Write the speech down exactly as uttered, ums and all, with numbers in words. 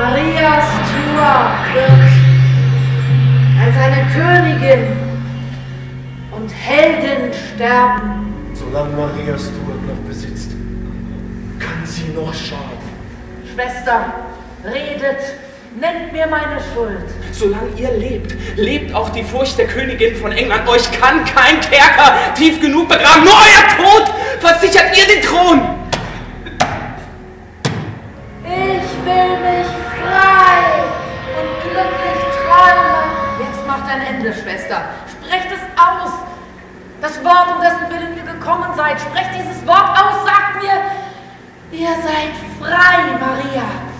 Maria Stuart wird als eine Königin und Heldin sterben. Solange Maria Stuart noch besitzt, kann sie noch schaden. Schwester, redet, nennt mir meine Schuld. Solange ihr lebt, lebt auch die Furcht der Königin von England. Euch kann kein Kerker tief genug begraben. Nur euer Tod versichert ihr den Thron. Ich will mich frei und glücklich träumen. Jetzt macht ein Ende, Schwester. Sprecht es aus. Das Wort, um dessen Willen ihr gekommen seid. Sprecht dieses Wort aus, sagt mir, ihr seid frei, Maria.